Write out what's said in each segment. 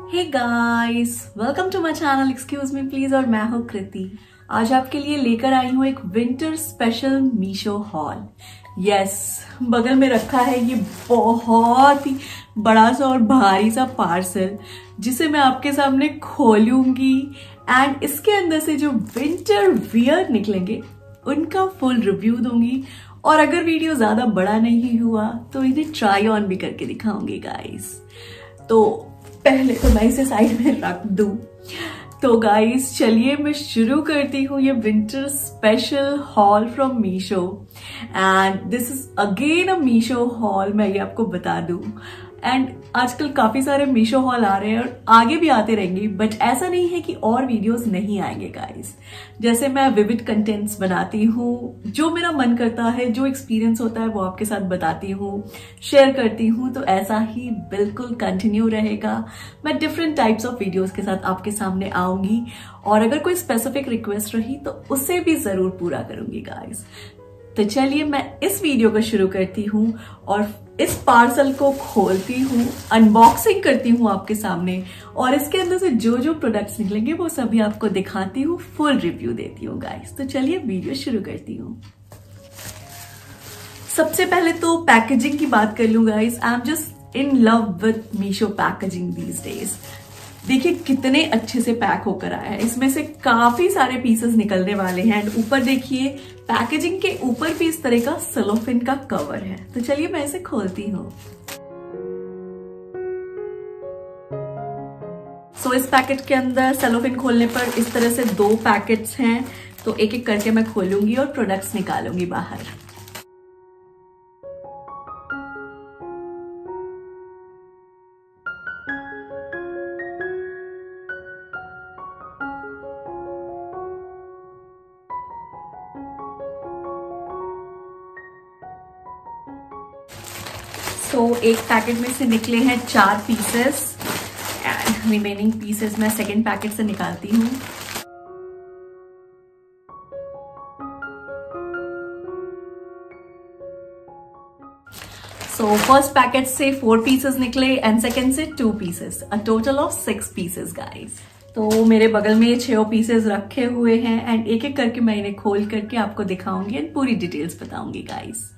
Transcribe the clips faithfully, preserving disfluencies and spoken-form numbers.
Hey guys, welcome to my channel excuse me please. और मैं हूँ कृति। आज आपके लिए लेकर आई हूँ एक winter special Meesho haul. Yes, बगल में रखा है ये बहुत ही बड़ा सा और भारी सा पार्सल, जिसे मैं आपके सामने खोलूंगी एंड इसके अंदर से जो विंटर वियर निकलेंगे उनका फुल रिव्यू दूंगी। और अगर वीडियो ज्यादा बड़ा नहीं हुआ तो इन्हें ट्राई ऑन भी करके दिखाऊंगी गाइस। तो पहले तो मैं इसे साइड में रख दूं। तो गाइस चलिए मैं शुरू करती हूँ ये winter special haul from Meesho. And this is again a Meesho haul, मैं ये आपको बता दूं। एंड आजकल काफी सारे मीशो हॉल आ रहे हैं और आगे भी आते रहेंगे, बट ऐसा नहीं है कि और वीडियोस नहीं आएंगे गाइस। जैसे मैं विविड कंटेंट्स बनाती हूँ, जो मेरा मन करता है, जो एक्सपीरियंस होता है वो आपके साथ बताती हूँ, शेयर करती हूँ, तो ऐसा ही बिल्कुल कंटिन्यू रहेगा। मैं डिफरेंट टाइप्स ऑफ वीडियोस के साथ आपके सामने आऊंगी और अगर कोई स्पेसिफिक रिक्वेस्ट रही तो उसे भी जरूर पूरा करूंगी गाइस। तो चलिए मैं इस वीडियो को शुरू करती हूँ और इस पार्सल को खोलती हूँ, अनबॉक्सिंग करती हूँ आपके सामने और इसके अंदर से जो जो प्रोडक्ट्स निकलेंगे वो सभी आपको दिखाती हूँ, फुल रिव्यू देती हूँ गाइस। तो चलिए वीडियो शुरू करती हूँ। सबसे पहले तो पैकेजिंग की बात कर लूँ guys. I am just in love with Meesho packaging these days. देखिए कितने अच्छे से पैक होकर आया है। इसमें से काफी सारे पीसेस निकलने वाले हैं एंड ऊपर देखिए पैकेजिंग के ऊपर भी इस तरह का सेलोफिन का कवर है। तो चलिए मैं इसे खोलती हूँ। सो so, इस पैकेट के अंदर सेलोफिन खोलने पर इस तरह से दो पैकेट्स हैं, तो एक एक करके मैं खोलूंगी और प्रोडक्ट्स निकालूंगी बाहर। तो so, एक पैकेट में से निकले हैं चार पीसेस एंड रिमेनिंग पीसेस मैं सेकेंड पैकेट से निकालती हूँ। सो फर्स्ट पैकेट से फोर पीसेस निकले एंड सेकेंड से two pieces, a total of six pieces guys. तो मेरे बगल में ये छह पीसेस रखे हुए हैं एंड एक एक करके मैं इन्हें खोल करके आपको दिखाऊंगी एंड पूरी डिटेल्स बताऊंगी guys.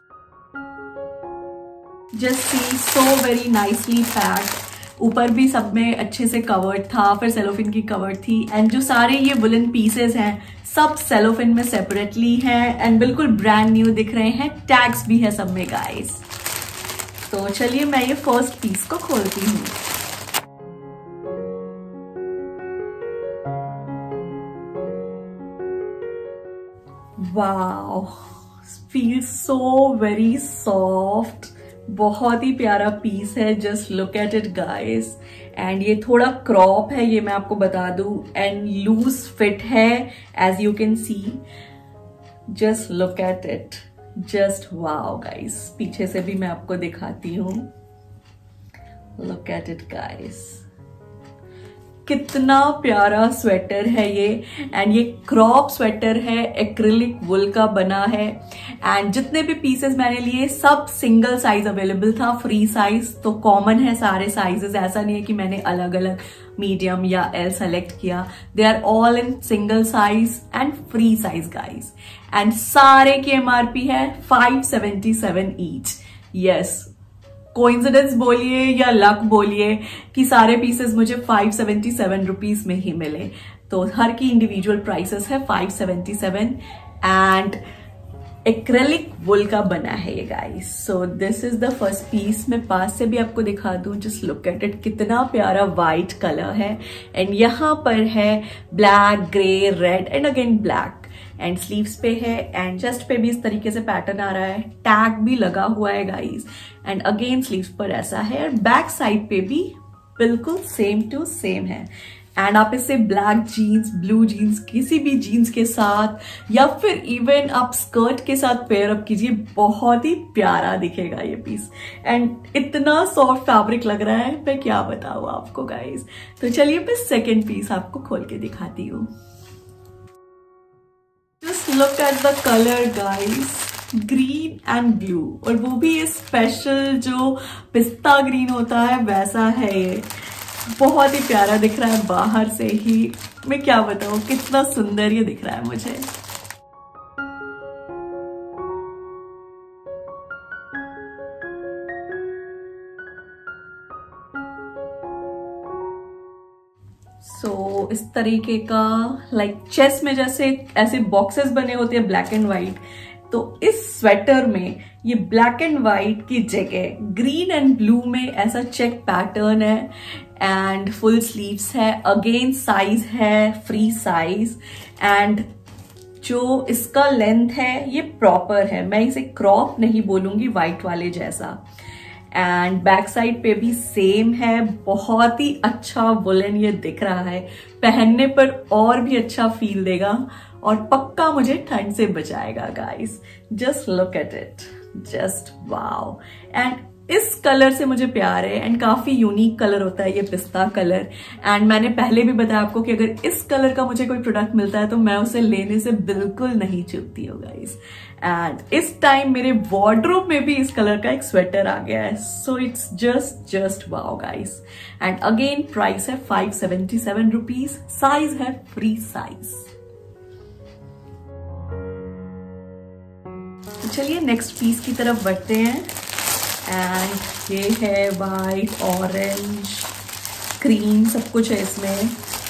Just see, so very nicely packed. ऊपर भी सब में अच्छे से कवर्ड था, फिर सेलोफिन की कवर्ड थी एंड जो सारे ये वुलन पीसेस हैं सब सेलोफिन में सेपरेटली हैं एंड बिल्कुल ब्रांड न्यू दिख रहे हैं। टैग्स भी है सब में गाइस। तो चलिए मैं ये फर्स्ट पीस को खोलती हूँ। Wow, feels so very soft. बहुत ही प्यारा पीस है। Just look at it guys. And ये थोड़ा क्रॉप है, ये मैं आपको बता दूं, एंड लूज फिट है as you can see. Just look at it, just wow guys. पीछे से भी मैं आपको दिखाती हूँ। लुक एट इट गाइस, कितना प्यारा स्वेटर है ये। एंड ये क्रॉप स्वेटर है, एक्रिलिक वुल का बना है एंड जितने भी पीसेस मैंने लिए सब सिंगल साइज अवेलेबल था, फ्री साइज। तो कॉमन है सारे साइजेस, ऐसा नहीं है कि मैंने अलग अलग मीडियम या एल सेलेक्ट किया। They are all in single size and free size guys. And सारे की एमआरपी है five seventy seven each. Yes, coincidence बोलिए या लक बोलिए कि सारे पीसेस मुझे फाइव सेवेंटी सेवन रुपीज में ही मिले। तो हर की इंडिविजुअल प्राइसेस है five seventy seven and acrylic wool का बना है ये guys. So this is the first piece. मैं पास से भी आपको दिखा दूं। जस्ट लुक एट इट, कितना प्यारा व्हाइट कलर है एंड यहाँ पर है black, grey, red and again black. And sleeves पे है एंड चेस्ट पे भी इस तरीके से पैटर्न आ रहा है। टैग भी लगा हुआ है गाइस एंड अगेन स्लीव्स पर ऐसा है और बैक साइड पे भी बिल्कुल सेम टू सेम है। एंड आप इसे ब्लैक जीन्स, ब्लू जीन्स, किसी भी जीन्स के साथ या फिर इवन आप स्कर्ट के साथ पेयर अप कीजिए, बहुत ही प्यारा दिखेगा ये पीस। एंड इतना सॉफ्ट फैब्रिक लग रहा है, मैं क्या बताऊं आपको गाइस। तो चलिए मैं सेकेंड पीस आपको खोल के दिखाती हूँ। Just look at the color guys, green and blue, और वो भी ये स्पेशल जो पिस्ता ग्रीन होता है वैसा है ये। बहुत ही प्यारा दिख रहा है बाहर से ही, मैं क्या बताऊं कितना सुंदर ये दिख रहा है मुझे। सो so, इस तरीके का लाइक like, चेस में जैसे ऐसे बॉक्सेस बने होते हैं ब्लैक एंड व्हाइट, तो इस स्वेटर में ये ब्लैक एंड व्हाइट की जगह ग्रीन एंड ब्लू में ऐसा चेक पैटर्न है एंड फुल स्लीव्स है। अगेन साइज है फ्री साइज एंड जो इसका लेंथ है ये प्रॉपर है, मैं इसे क्रॉप नहीं बोलूंगी व्हाइट वाले जैसा। एंड बैक साइड पे भी सेम है, बहुत ही अच्छा वुलन ये दिख रहा है, पहनने पर और भी अच्छा फील देगा और पक्का मुझे ठंड से बचाएगा guys. Just look at it, just wow. And इस कलर से मुझे प्यार है एंड काफी यूनिक कलर होता है ये पिस्ता कलर। एंड मैंने पहले भी बताया आपको कि अगर इस कलर का मुझे कोई प्रोडक्ट मिलता है तो मैं उसे लेने से बिल्कुल नहीं चूकती हूँ गाइस। एंड इस टाइम मेरे वार्डरोब में भी इस कलर का एक स्वेटर आ गया है, so it's just just wow guys. And again price है five seventy seven rupees, size है फ्री साइज। तो चलिए नेक्स्ट पीस की तरफ बढ़ते हैं। एंड ये है वाइट, ऑरेंज, क्रीम, सब कुछ है इसमें।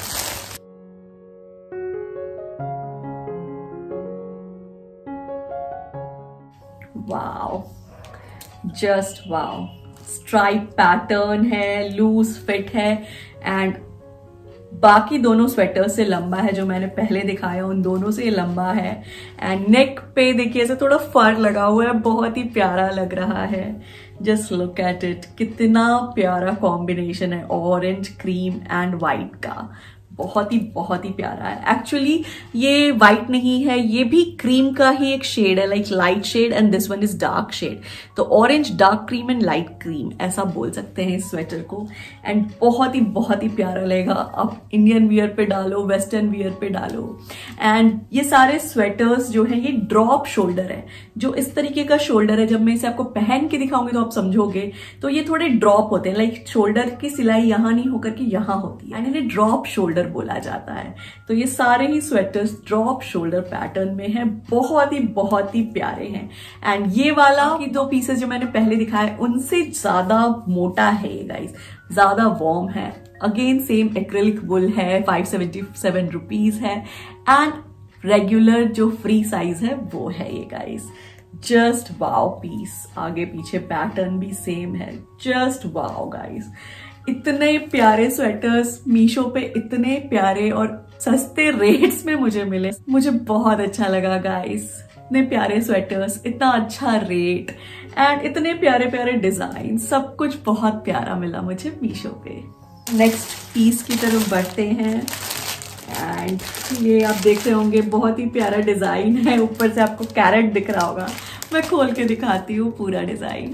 Wow, just wow. Stripe pattern है, लूज फिट है एंड बाकी दोनों स्वेटर से लंबा है, जो मैंने पहले दिखाया उन दोनों से ये लंबा है। एंड नेक पे देखिए ऐसे थोड़ा फर लगा हुआ है, बहुत ही प्यारा लग रहा है। जस्ट लुक एट इट, कितना प्यारा कॉम्बिनेशन है ऑरेंज, क्रीम एंड व्हाइट का, बहुत ही बहुत ही प्यारा है। एक्चुअली ये व्हाइट नहीं है, ये भी क्रीम का ही एक शेड है, like light shade and this one is dark shade. तो orange, dark cream and light cream ऐसा बोल सकते हैं इस स्वेटर को। एंड बहुत ही बहुत ही प्यारा लगेगा, आप इंडियन वियर पे डालो, वेस्टर्न वियर पे डालो। एंड ये सारे स्वेटर्स जो है ये ड्रॉप शोल्डर है, जो इस तरीके का शोल्डर है, जब मैं इसे आपको पहन के दिखाऊंगी तो आप समझोगे। तो ये थोड़े ड्रॉप होते हैं, लाइक शोल्डर की सिलाई यहां नहीं होकर के यहां होती है एंड इन्हें ड्रॉप शोल्डर बोला जाता है। तो ये सारे ही स्वेटर्स ड्रॉप शोल्डर पैटर्न में हैं, बहुत ही बहुत ही प्यारे हैं। एंड ये वाला की दो पीसेस जो मैंने पहले दिखाए उनसे ज्यादा मोटा है ये गाइस, ज्यादा वार्म है। अगेन सेम एक्रिलिक वुल है, फाइव सेवेंटी सेवन रुपीज है एंड रेगुलर जो फ्री साइज है वो है ये गाइस। जस्ट वाओ पीस, आगे पीछे पैटर्न भी सेम है, जस्ट वाओ गाइस। इतने प्यारे स्वेटर्स मीशो पे इतने प्यारे और सस्ते रेट्स में मुझे मिले, मुझे बहुत अच्छा लगा गाइस। इतने प्यारे स्वेटर्स, इतना अच्छा रेट एंड इतने प्यारे प्यारे डिजाइन, सब कुछ बहुत प्यारा मिला मुझे मीशो पे। नेक्स्ट पीस की तरफ बढ़ते हैं एंड ये आप देख रहे होंगे बहुत ही प्यारा डिजाइन है, ऊपर से आपको कैरेट दिख रहा होगा, मैं खोल के दिखाती हूँ पूरा डिजाइन।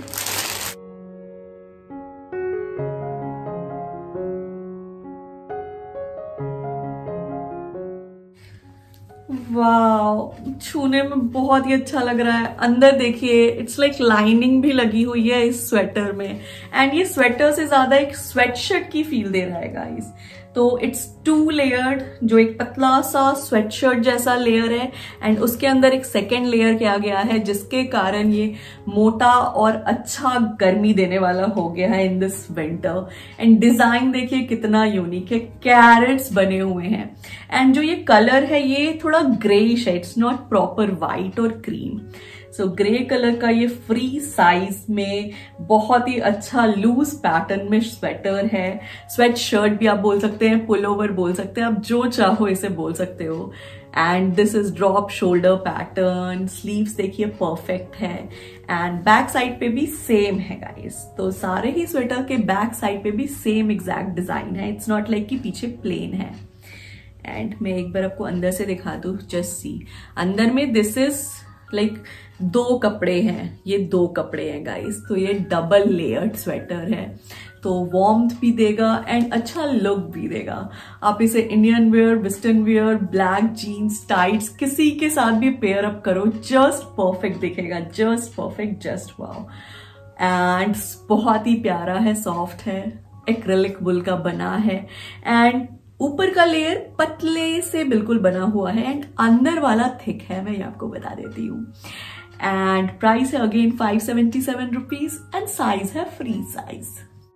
वाओ, छूने में बहुत ही अच्छा लग रहा है। अंदर देखिए इट्स लाइक लाइनिंग भी लगी हुई है इस स्वेटर में एंड ये स्वेटर से ज्यादा एक स्वेटशर्ट की फील दे रहा है गाइस। तो इट्स टू लेयर्ड, जो एक पतला सा स्वेटशर्ट जैसा लेयर है एंड उसके अंदर एक सेकेंड लेयर किया गया है, जिसके कारण ये मोटा और अच्छा गर्मी देने वाला हो गया है in this winter. And design देखिए कितना यूनिक है, कैरेट्स बने हुए हैं एंड जो ये कलर है ये थोड़ा ग्रेइश है, इट्स नॉट प्रॉपर व्हाइट और क्रीम। सो ग्रे कलर का ये फ्री साइज में बहुत ही अच्छा लूज पैटर्न में स्वेटर है, स्वेट शर्ट भी आप बोल सकते हैं, पुल ओवर बोल सकते हैं, आप जो चाहो इसे बोल सकते हो। And this is drop shoulder pattern, sleeves देखिए परफेक्ट है एंड बैक साइड पे भी सेम है गाइस। तो सारे ही स्वेटर के बैक साइड पे भी सेम एग्जैक्ट डिजाइन है, इट्स नॉट लाइक कि पीछे प्लेन है। एंड मैं एक बार आपको अंदर से दिखा दूं, जस्ट सी। अंदर में दिस इज लाइक like, दो कपड़े हैं, ये दो कपड़े हैं गाइस। तो ये डबल लेयर्ड स्वेटर है, तो वार्मथ भी देगा एंड अच्छा लुक भी देगा। आप इसे Indian wear, western wear, black jeans, tights किसी के साथ भी पेयर अप करो, जस्ट परफेक्ट दिखेगा, just perfect, just wow. And बहुत ही प्यारा है, सॉफ्ट है, एक्रेलिक वुल का बना है एंड ऊपर का लेयर पतले से बिल्कुल बना हुआ है एंड अंदर वाला थिक है, मैं ये आपको बता देती हूँ। एंड प्राइस है again five seventy seven rupees and size है free size.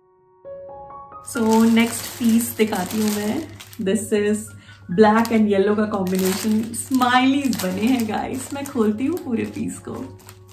So next piece दिखाती हूँ मैं। This is black and yellow का कॉम्बिनेशन, स्माइलीज बने हैं गाइस। मैं खोलती हूँ पूरे पीस को।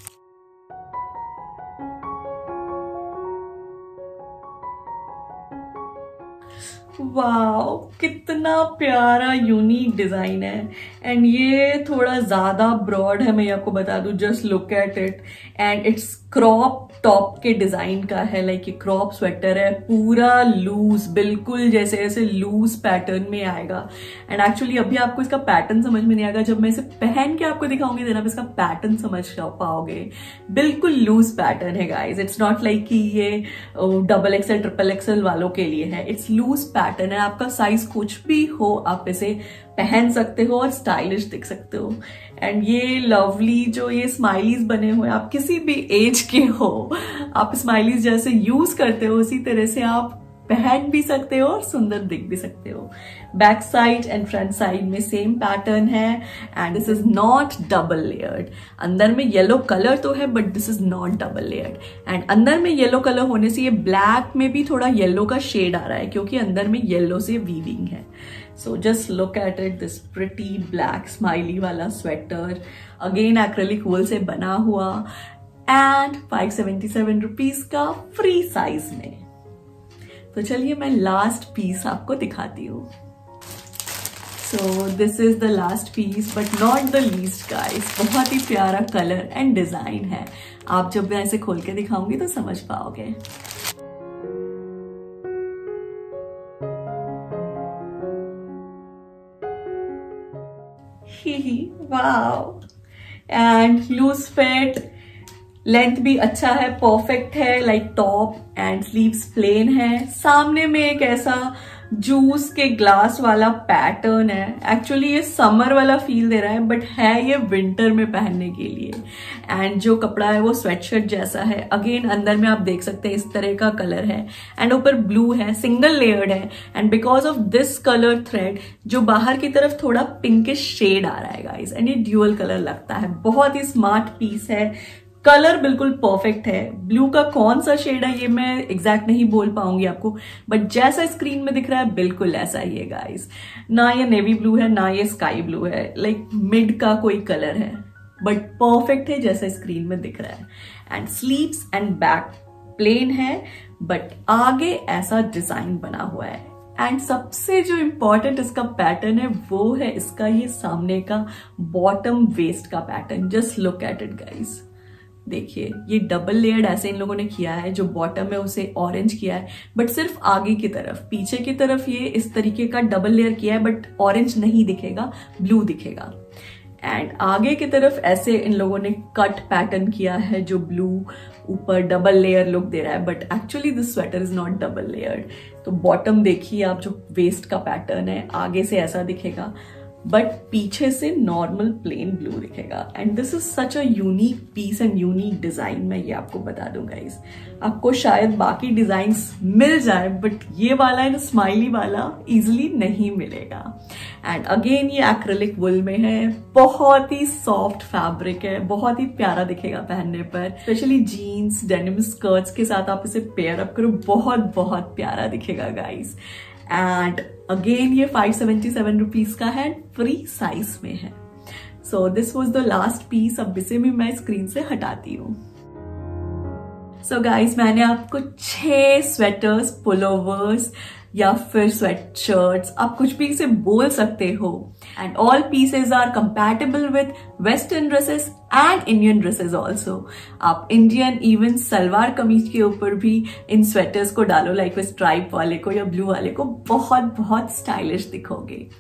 वाओ, कितना प्यारा यूनिक डिजाइन है एंड ये थोड़ा ज्यादा ब्रॉड है, मैं ये आपको बता दूं। Just look at it and it's crop top के डिजाइन का है, लाइक ये क्रॉप स्वेटर है, पूरा लूज, बिल्कुल जैसे ऐसे लूज पैटर्न में आएगा। एंड एक्चुअली अभी आपको इसका पैटर्न समझ में नहीं आएगा, जब मैं इसे पहन के आपको दिखाऊंगी देन आप इसका पैटर्न समझ पाओगे। बिल्कुल लूज पैटर्न है गाइज, इट्स नॉट लाइक कि ये डबल एक्सएल ट्रिपल एक्सएल वालों के लिए है, इट्स लूज पैटर्न है। आपका साइज कुछ भी हो आप इसे पहन सकते हो और स्टाइलिश दिख सकते हो। एंड ये लवली जो ये स्माइलीज बने हुए, आप किसी भी एज के हो, आप स्माइलीज जैसे यूज करते हो उसी तरह से आप पहन भी सकते हो और सुंदर दिख भी सकते हो। Back side and front side में सेम पैटर्न है and this is not double layered. अंदर में येलो कलर तो है but this is not double layered. And अंदर में येलो कलर होने से ये ब्लैक में भी थोड़ा येलो का शेड आ रहा है क्योंकि अंदर में येलो से वीविंग है। So just look at it, this pretty black smiley वाला स्वेटर, अगेन एक्रेलिक वूल से बना हुआ and five seventy seven rupees का फ्री साइज में। तो चलिए मैं लास्ट पीस आपको दिखाती हूँ। So this is the last piece but not the least guys. बहुत ही प्यारा कलर एंड डिजाइन है, आप जब मैं ऐसे खोल के दिखाऊंगी तो समझ पाओगे। Wow, and loose fit, length भी अच्छा है, परफेक्ट है, like top and sleeves plain है। सामने में एक ऐसा जूस के ग्लास वाला पैटर्न है। एक्चुअली ये समर वाला फील दे रहा है बट है ये विंटर में पहनने के लिए। एंड जो कपड़ा है वो स्वेटशर्ट जैसा है। अगेन अंदर में आप देख सकते हैं इस तरह का कलर है एंड ऊपर ब्लू है, सिंगल लेयर्ड है and because of this colour thread जो बाहर की तरफ थोड़ा पिंकिश शेड आ रहा है गाइस एंड ये ड्यूअल कलर लगता है। बहुत ही स्मार्ट पीस है, कलर बिल्कुल परफेक्ट है। ब्लू का कौन सा शेड है ये मैं एग्जैक्ट नहीं बोल पाऊंगी आपको बट जैसा स्क्रीन में दिख रहा है बिल्कुल ऐसा ही है गाइस। ना ये नेवी ब्लू है ना ये स्काई ब्लू है, लाइक मिड का कोई कलर है बट परफेक्ट है जैसा स्क्रीन में दिख रहा है। And sleeves and back plain है बट आगे ऐसा डिजाइन बना हुआ है। एंड सबसे जो इंपॉर्टेंट इसका पैटर्न है वो है इसका ये सामने का बॉटम वेस्ट का pattern. Just look at it guys, देखिए ये डबल लेयर्ड ऐसे इन लोगों ने किया है। जो बॉटम है उसे ऑरेंज किया है बट सिर्फ आगे की तरफ, पीछे की तरफ ये इस तरीके का डबल लेयर किया है बट ऑरेंज नहीं दिखेगा, ब्लू दिखेगा। एंड आगे की तरफ ऐसे इन लोगों ने कट पैटर्न किया है जो ब्लू ऊपर डबल लेयर लुक दे रहा है but actually this sweater is not double layered. तो बॉटम देखिए आप, जो वेस्ट का पैटर्न है आगे से ऐसा दिखेगा बट पीछे से नॉर्मल प्लेन ब्लू दिखेगा। And this is such a unique piece and unique design. मैं ये आपको बता दूं गाइस, आपको शायद बाकी डिजाइन्स मिल जाए बट ये वाला है ना स्माइली वाला इजिली नहीं मिलेगा। एंड अगेन ये एक्रेलिक वुल में है, बहुत ही सॉफ्ट फैब्रिक है, बहुत ही प्यारा दिखेगा पहनने पर। स्पेशली जीन्स डेनिम स्कर्ट्स के साथ आप इसे पेयर अप करो, बहुत बहुत प्यारा दिखेगा गाइस। एंड अगेन ये फाइव सेवेंटी सेवन रुपीज का है, फ्री साइज में है। So this was the last piece. अब इसे भी मैं स्क्रीन से हटाती हूँ। सो so गाइस, मैंने आपको छह स्वेटर्स, पुलोवर्स या फिर स्वेट शर्ट्स, आप कुछ भी इसे बोल सकते हो। And all pieces are compatible with western dresses and Indian dresses also. आप इंडियन इवन सलवार कमीज के ऊपर भी इन स्वेटर्स को डालो, लाइक वे स्ट्राइप वाले को या ब्लू वाले को, बहुत बहुत स्टाइलिश दिखोगे।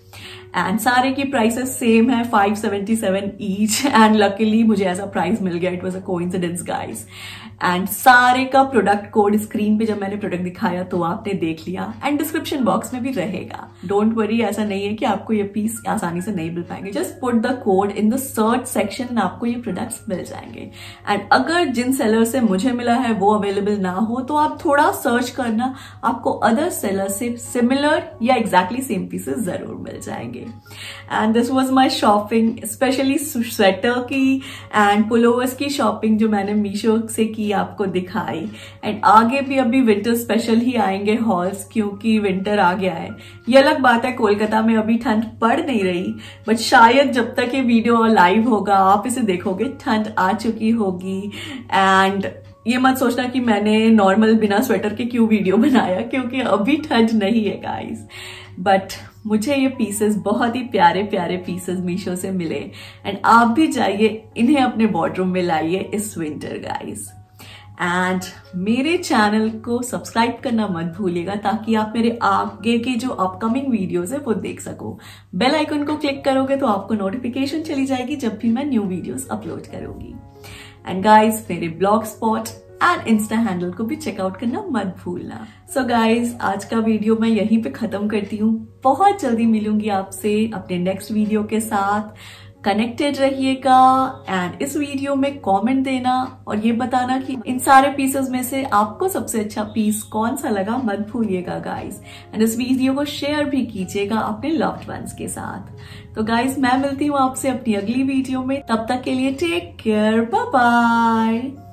एंड सारे की प्राइसेस सेम है, five seventy seven each. And luckily मुझे ऐसा प्राइस मिल गया, it was a coincidence guys. And सारे का प्रोडक्ट कोड स्क्रीन पे जब मैंने प्रोडक्ट दिखाया तो आपने देख लिया, एंड डिस्क्रिप्शन बॉक्स में भी रहेगा। डोंट वरी, ऐसा नहीं है कि आपको ये पीस आसानी से नहीं मिल पाएंगे। Just put the code in the search section, आपको ये प्रोडक्ट्स मिल जाएंगे। एंड अगर जिन सेलर से मुझे मिला है वो अवेलेबल ना हो तो आप थोड़ा सर्च करना, आपको अदर सेलर से सिमिलर या एग्जैक्टली सेम पीसेस जरूर मिल जाएंगे। And this was my shopping, specially sweater की एंड पुलोवर्स की शॉपिंग जो मैंने मीशो से की, आपको दिखाई। एंड आगे भी अभी विंटर स्पेशल ही आएंगे हॉल्स, क्योंकि विंटर आ गया है। ये अलग बात है कोलकाता में अभी ठंड पड़ नहीं रही, बट शायद जब तक ये वीडियो लाइव होगा आप इसे देखोगे ठंड आ चुकी होगी। एंड ये मत सोचना कि मैंने नॉर्मल बिना स्वेटर के क्यों वीडियो बनाया, क्योंकि अभी ठंड नहीं है गाइस। बट मुझे ये पीसेस बहुत ही प्यारे प्यारे पीसेस मीशो से मिले, एंड आप भी जाइए इन्हें अपने वॉर्डरूम में लाइए इस विंटर गाइस। एंड मेरे चैनल को सब्सक्राइब करना मत भूलिएगा, ताकि आप मेरे आगे के जो अपकमिंग वीडियोस है वो देख सको। बेल आइकन को क्लिक करोगे तो आपको नोटिफिकेशन चली जाएगी जब भी मैं न्यू वीडियोस अपलोड करूंगी। एंड गाइज मेरे Blogspot and insta handle को भी चेकआउट करना मत भूलना। सो so गाइज आज का वीडियो मैं यहीं पे खत्म करती हूँ। बहुत जल्दी मिलूंगी आपसे अपने नेक्स्ट वीडियो के साथ। कनेक्टेड रहिएगा, एंड इस वीडियो में कमेंट देना और ये बताना कि इन सारे पीसेस में से आपको सबसे अच्छा पीस कौन सा लगा, मत भूलिएगा गाइस। एंड इस वीडियो को शेयर भी कीजिएगा अपने लव्ड वंस के साथ। तो गाइस मैं मिलती हूँ आपसे अपनी अगली वीडियो में, तब तक के लिए टेक केयर, बाय बाय।